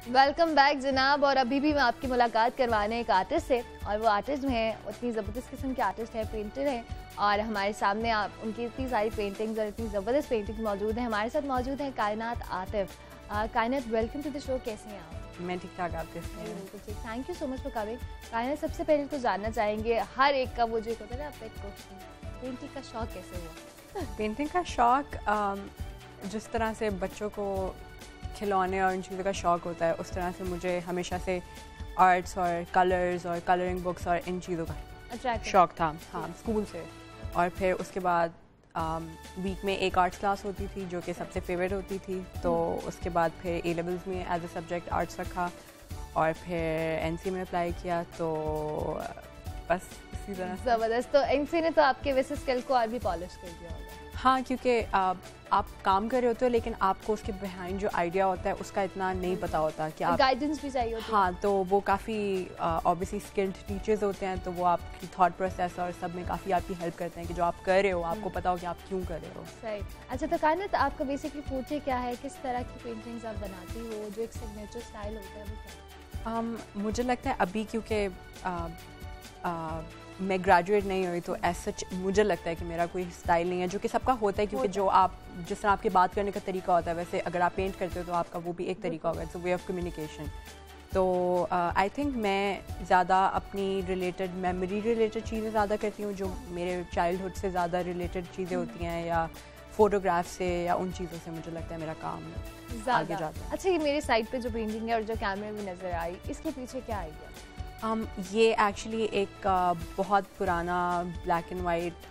Welcome back जनाब। और अभी भी मैं आपकी मुलाकात करवाने एक आर्टिस्ट से, और वो आर्टिस्ट हैं, उतनी ज़बरदस्त किस्म के आर्टिस्ट हैं, पेंटर हैं, और हमारे सामने आप उनकी इतनी सारी पेंटिंग्स और इतनी ज़बरदस्त पेंटिंग्स मौजूद हैं। हमारे साथ मौजूद हैं कायनात आतिफ। कायनात, वेलकम टू द शो। कैसे हैं आप? मैं ठीक ठाक, आप कैसे हैं? बिल्कुल ठीक, thank you so much for coming. Kainat, सबसे पहले तो जानना चाहेंगे, हर एक का वो जो एक होता है ना, आप एक पेंटिंग का शौक़ कैसे हुआ? पेंटिंग का शौक़ जिस तरह से बच्चों को खिलौने और इन चीज़ों का शौक़ होता है, उस तरह से मुझे हमेशा से आर्ट्स और कलर्स और कलरिंग बुक्स और इन चीज़ों का शौक़ था। हाँ, स्कूल से। और फिर उसके बाद वीक में एक आर्ट्स क्लास होती थी जो कि सबसे फेवरेट होती थी, तो उसके बाद फिर ए लेवल्स में एज अ सब्जेक्ट आर्ट्स रखा और फिर एनसी में अप्लाई किया, तो बस इसी तरह। ज़बरदस्त। तो एनसी ने तो आपके वैसे स्किल को और भी पॉलिश कर दिया होगा। हाँ, क्योंकि आप काम कर रहे होते हो लेकिन आपको उसके बिहाइंड जो आइडिया होता है उसका इतना नहीं पता होता कि आप गाइडेंस भी चाहिए होती है। हाँ, तो वो काफ़ी ऑब्वियसली स्किल्ड टीचर्स होते हैं, तो वो आपकी थॉट प्रोसेस और सब में काफ़ी आपकी हेल्प करते हैं कि जो आप कर रहे हो आपको पता हो कि आप क्यों कर रहे हो। सही। अच्छा, तो कायनात, आपका बेसिकली पूछे क्या है, किस तरह की पेंटिंग्स आप बनाती हो, जो एक सिग्नेचर स्टाइल होता है वो क्या? मुझे लगता है अभी क्योंकि मैं ग्रेजुएट नहीं हुई, तो एज सच मुझे लगता है कि मेरा कोई स्टाइल नहीं है, जो कि सबका होता है, क्योंकि जो आप जिस तरह आपकी बात करने का तरीका होता है, वैसे अगर आप पेंट करते हो तो आपका वो भी एक तरीका होगा, it's a way of communication. तो आई थिंक मैं ज़्यादा अपनी रिलेटेड मेमोरी रिलेटेड चीज़ें ज़्यादा करती हूँ, जो मेरे चाइल्डहुड से ज़्यादा रिलेटेड चीज़ें होती हैं, या फोटोग्राफ से या उन चीज़ों से मुझे लगता है मेरा काम आगे जाता है। अच्छा, ये मेरे साइड पे जो पेंटिंग है और जो कैमरे में नज़र आई, इसके पीछे क्या आइडिया? ये एक्चुअली एक बहुत पुराना ब्लैक एंड वाइट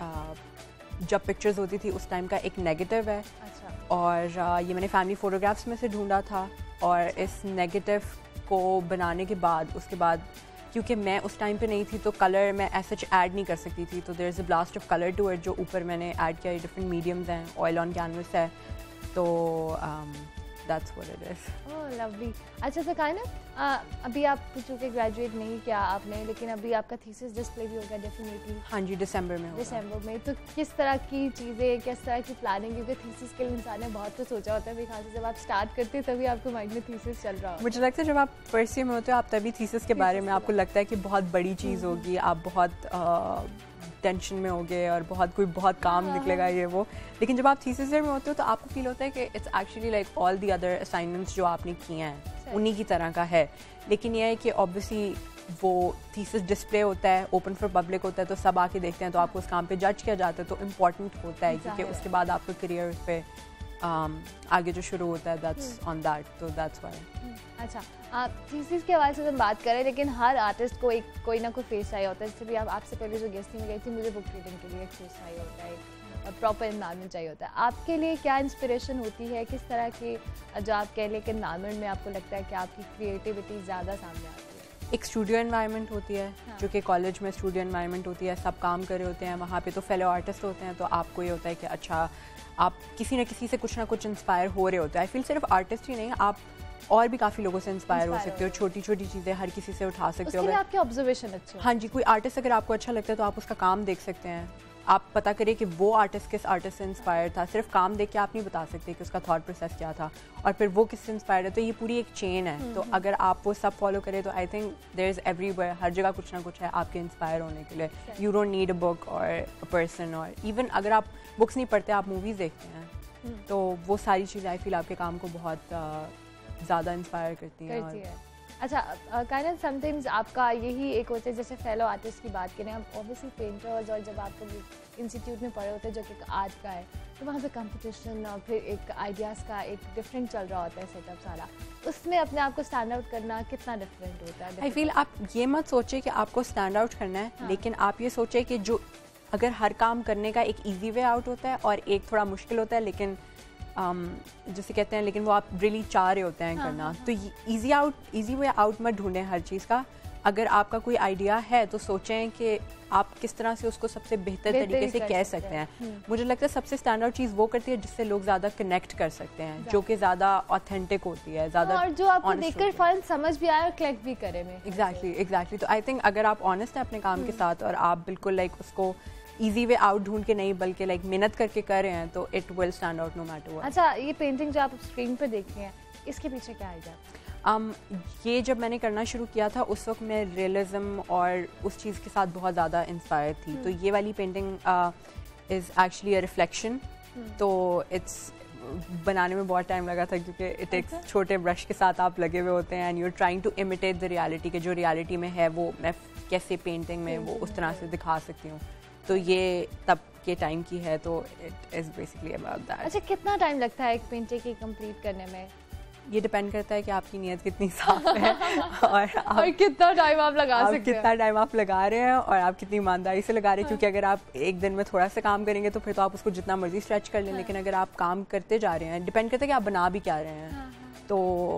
जब पिक्चर्स होती थी उस टाइम का एक नेगेटिव है। अच्छा। और ये मैंने फैमिली फ़ोटोग्राफ्स में से ढूंढा था, और इस नेगेटिव को बनाने के बाद उसके बाद क्योंकि मैं उस टाइम पे नहीं थी तो कलर मैं ऐसा ऐड नहीं कर सकती थी, तो there is a blast of colour to it, जो ऊपर मैंने ऐड किया। डिफरेंट मीडियम्स हैं, ऑयल ऑन कैनवस है, तो that's what it is. Oh, lovely. अच्छा, तो कायनात, अभी आप चूँकि ग्रेजुएट नहीं किया आपने, लेकिन अभी आपका थीसिस डिस्प्ले भी होगा डेफिनेटली। हाँ जी, दिसंबर में होगा। दिसंबर में। तो किस तरह की चीज़ें, किस तरह की प्लानिंग, क्योंकि थीसिस के लिए इंसान ने बहुत कुछ सोचा होता है, मेरे ख्याल से जब आप स्टार्ट करते हैं तभी आपको माइंड में थीसिस चल रहा होता है। मुझे लगता है जब आप फर्स्ट ईयर में होते हो आप तभी थीसिस के बारे में आपको लगता है कि बहुत बड़ी चीज़ होगी, आप बहुत टेंशन में हो गए और बहुत काम निकलेगा ये वो, लेकिन जब आप थीसिस ईयर में होते हो तो आपको फील होता है कि it's actually like all the other assignments जो आपने किए हैं उन्हीं की तरह का है। लेकिन यह है कि ऑब्वियसली वो थीसिस डिस्प्ले होता है, ओपन फॉर पब्लिक होता है, तो सब आके देखते हैं, तो आपको उस काम पे जज किया जाता है, तो इम्पॉर्टेंट होता है क्योंकि उसके बाद आपका करियर पे आगे जो शुरू होता है दैट्स ऑन दैट, तो दैट्स व्हाई। अच्छा, आप थीसिस के हवाले से हम बात करें, लेकिन हर आर्टिस्ट को एक कोई ना कोई फेस चाहिए होता है। जैसे भी आपसे पहले जो गेस्टिंग में गई थी, मुझे बुक रीडिंग के लिए एक फेस चाहिए होता है, एक प्रॉपर एनवायरनमेंट चाहिए होता है। आपके लिए क्या इंस्पिरेशन होती है, किस तरह की जो आप कह लें कि एनवायरनमेंट में आपको लगता है कि आपकी क्रिएटिविटी ज़्यादा सामने आती है? एक स्टूडियो एनवायरनमेंट होती है। हाँ। जो कि कॉलेज में स्टूडियो एनवायरनमेंट होती है, सब काम कर रहे होते हैं वहाँ पे, तो फेलो आर्टिस्ट होते हैं, तो आपको ये होता है कि अच्छा आप किसी न किसी से कुछ ना कुछ इंस्पायर हो रहे होते हैं। आई फील सिर्फ आर्टिस्ट ही नहीं, आप और भी काफ़ी लोगों से इंस्पायर हो सकते हो, छोटी छोटी चीज़ें हर किसी से उठा सकते हो। आपके ऑब्जर्वेशन अच्छे। हाँ जी, कोई आर्टिस्ट अगर आपको अच्छा लगता है तो आप उसका काम देख सकते हैं, आप पता करिए कि वो आर्टिस्ट किस आर्टिस्ट से इंस्पायर था। सिर्फ काम देख के आप नहीं बता सकते कि उसका थॉट प्रोसेस क्या था और फिर वो किससे इंस्पायर है, तो ये पूरी एक चेन है। तो अगर आप वो सब फॉलो करें तो I think there is everywhere, हर जगह कुछ ना कुछ है आपके इंस्पायर होने के लिए। You don't need a book और अ पर्सन, और इवन अगर आप बुक्स नहीं पढ़ते, आप मूवीज़ देखते हैं, तो वो सारी चीज़ें आई फील आपके काम को बहुत ज़्यादा इंस्पायर करती हैं। अच्छा कायनात, समटाइम्स आपका यही एक होता है, जैसे फेलो आर्टिस्ट की बात करें, हम ऑब्वियसली पेंटर्स, और जब आप इंस्टीट्यूट में पढ़े होते हैं जो कि आर्ट का है, तो वहाँ पे कंपटीशन और फिर एक आइडियाज़ का एक डिफरेंट चल रहा होता है सेटअप सारा, उसमें अपने आप को स्टैंड आउट करना कितना डिफरेंट होता है? आई फील आप ये मत सोचे कि आपको स्टैंड आउट करना है। हाँ। लेकिन आप ये सोचे कि जो अगर हर काम करने का एक ईजी वे आउट होता है और एक थोड़ा मुश्किल होता है, लेकिन जैसे कहते हैं, लेकिन वो आप रियली चाह रहे होते हैं करना, तो इजी वे आउट मत ढूंढें हर चीज़ का। अगर आपका कोई आइडिया है तो सोचें कि आप किस तरह से उसको सबसे बेहतर तरीके से कह सकते हैं। मुझे लगता है सबसे स्टैंड आउट चीज़ वो करती है जिससे लोग ज़्यादा कनेक्ट कर सकते हैं, जो कि ज़्यादा ऑथेंटिक होती है, ज़्यादा और जो आपको देखकर फन समझ भी आए और क्लिक भी करे में। एग्जैक्टली। तो आई थिंक अगर आप ऑनेस्ट हैं अपने काम के साथ और आप बिल्कुल लाइक उसको इजी वे आउट ढूंढ के नहीं बल्कि लाइक मेहनत करके कर रहे हैं, तो it will stand out no matter what. अच्छा, ये पेंटिंग जो आप स्क्रीन पे देख रहे हैं, इसके पीछे क्या आइडिया? ये जब मैंने करना शुरू किया था उस वक्त मैं रियलिज्म और उस चीज़ के साथ बहुत ज़्यादा इंस्पायर थी। तो ये वाली painting is actually a reflection. तो इट्स बनाने में बहुत टाइम लगा था क्योंकि इट एक छोटे ब्रश के साथ आप लगे हुए होते हैं and you are trying to imitate the reality के जो रियलिटी में है वो मैं कैसे पेंटिंग में वो उस तरह से दिखा सकती हूँ। तो ये तब के टाइम की है, तो it is basically about that. अच्छा, कितना टाइम लगता है एक पेंटिंग की कंप्लीट करने में? ये डिपेंड करता है कि आपकी नीयत कितनी साफ है और कितना टाइम आप लगा सकते हैं, कितना टाइम आप लगा रहे हैं और आप कितनी ईमानदारी से लगा रहे हैं। क्योंकि अगर आप एक दिन में थोड़ा सा काम करेंगे तो फिर तो आप उसको जितना मर्जी स्ट्रेच कर लें, लेकिन अगर आप काम करते जा रहे हैं, डिपेंड करता है कि आप बना भी क्या रहे हैं। तो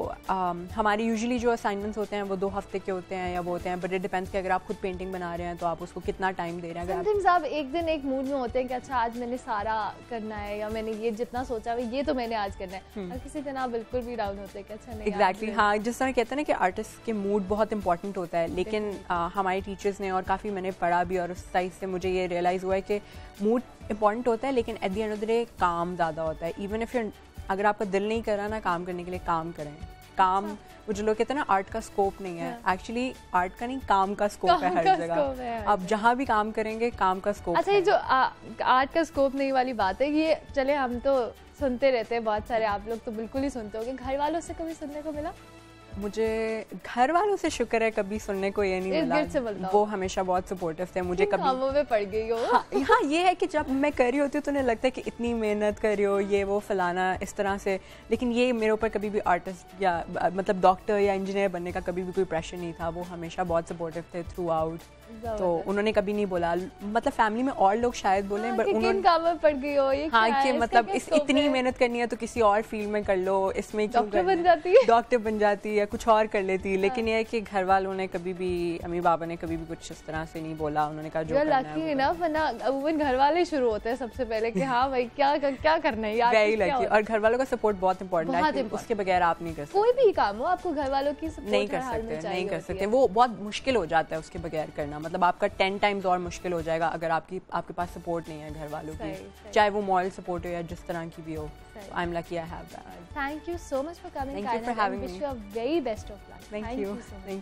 हमारी यूजुअली जो असाइनमेंट्स होते हैं वो 2 हफ्ते के होते हैं या वो होते हैं, बट इट डिपेंड्स कि अगर आप खुद पेंटिंग बना रहे हैं तो आप उसको कितना टाइम दे रहे हैं। समटाइम्स आप एक दिन एक मूड में होते हैं कि अच्छा आज मैंने सारा करना है या मैंने ये जितना सोचा है ये तो मैंने आज करना है, और किसी दिन आप बिल्कुल भी डाउन होते हैं कि अच्छा नहीं। एग्जैक्टली हाँ, जिस तरह कहते हैं ना कि आर्टिस्ट के मूड बहुत इंपॉर्टेंट होता है, लेकिन हमारे टीचर्स ने और काफ़ी मैंने पढ़ा भी और उस साइज से मुझे ये रियलाइज़ हुआ है कि मूड इंपॉर्टेंट होता है, लेकिन at the end of the day काम ज़्यादा होता है। इवन इफ अगर आपका दिल नहीं कर रहा ना काम करने के लिए, काम करें। काम वो जो लोग कहते हैं ना आर्ट का स्कोप नहीं है, एक्चुअली आर्ट का नहीं काम का स्कोप है हर जगह। आप जहाँ भी काम करेंगे काम का स्कोप। अच्छा, ये जो आर्ट का स्कोप नहीं वाली बात है, ये चले हम तो सुनते रहते हैं बहुत सारे, आप लोग तो बिल्कुल ही सुनते होंगे, घर वालों से कभी सुनने को मिला? मुझे घर वालों से शुक्र है कभी सुनने को ये नहीं मिला, वो हमेशा बहुत सपोर्टिव थे। मुझे कभी कामों में पड़ गई हो। हाँ, ये है कि जब मैं कर रही होती हूँ तो उन्हें लगता है कि इतनी मेहनत कर रही हो, ये वो फलाना इस तरह से, लेकिन ये मेरे ऊपर कभी भी आर्टिस्ट या मतलब डॉक्टर या इंजीनियर बनने का कभी भी कोई प्रेशर नहीं था। वो हमेशा बहुत सपोर्टिव थे थ्रू आउट, तो उन्होंने कभी नहीं बोला। मतलब फैमिली में और लोग शायद बोले, बट उन्होंने काम में पड़ गई हो, ये हाँ कि मतलब इतनी मेहनत करनी है तो किसी और फील्ड में कर लो, इसमें क्यों डॉक्टर बन जाती है, डॉक्टर बन जाती है या कुछ और कर लेती। लेकिन ये है कि घर वालों ने कभी भी, अम्मी बाबा ने कभी भी कुछ इस तरह से नहीं बोला। उन्होंने कहा जो करना है ना, वरना अमूमन घर वाले शुरू होते हैं सबसे पहले कि हाँ भाई क्या करना है यार। वेरी लकी, और घर वालों का सपोर्ट बहुत इंपॉर्टेंट है, उसके बगैर आप नहीं कर सकते। कोई भी काम हो आपको घर वालों की सपोर्ट नहीं कर सकते, वो बहुत मुश्किल हो जाता है उसके बगैर करना। मतलब आपका 10 टाइम्स और मुश्किल हो जाएगा अगर आपके पास सपोर्ट नहीं है घर वालों की, चाहे वो मॉरल सपोर्ट हो या जिस तरह की भी हो। I am lucky I have that. Thank you so much for coming, thank you for having me, wish you a very best of luck. Thank you.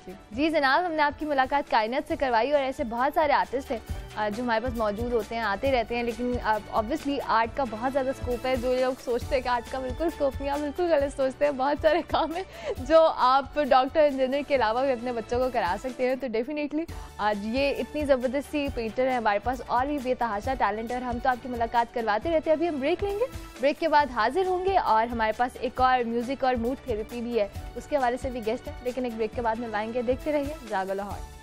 जी जनाब, हमने आपकी मुलाकात कायनात से करवाई, और ऐसे बहुत सारे आर्टिस्ट हैं जो हमारे पास मौजूद होते हैं, आते रहते हैं, लेकिन ऑब्वियसली आर्ट का बहुत ज़्यादा स्कोप है। जो लोग सोचते हैं कि आर्ट का बिल्कुल स्कोप नहीं, आप बिल्कुल गलत सोचते हैं। बहुत सारे काम है जो आप डॉक्टर इंजीनियर के अलावा भी अपने बच्चों को करा सकते हैं। तो डेफिनेटली आज ये इतनी ज़बरदस्ती पेंटर है हमारे पास, और भी बेतहाशा टैलेंट है, और हम तो आपकी मुलाकात करवाते रहते हैं। अभी हम ब्रेक लेंगे, ब्रेक के बाद हाजिर होंगे, और हमारे पास एक और म्यूज़िक और मूड थेरेपी भी है, उसके हवाले से भी गेस्ट है, लेकिन एक ब्रेक के बाद मिलवाएंगे। देखते रहिए जागो लाहौर।